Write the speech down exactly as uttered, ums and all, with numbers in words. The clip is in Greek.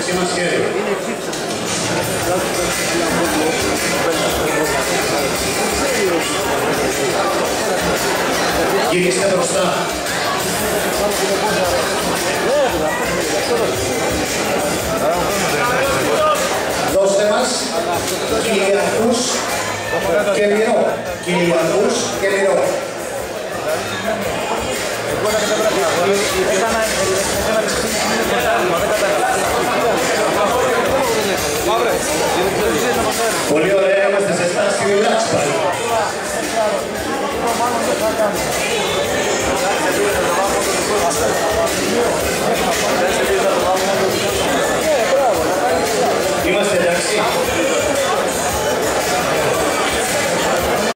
δεξί μας χέρι. Γυρίστε μπροστά. Δώστε μας κυλιακούς και μυρό. Κυλιακούς και μυρό. Πολύ ωραία, είμαστε σε στάση relax πάλι. Είμαστε εντάξει.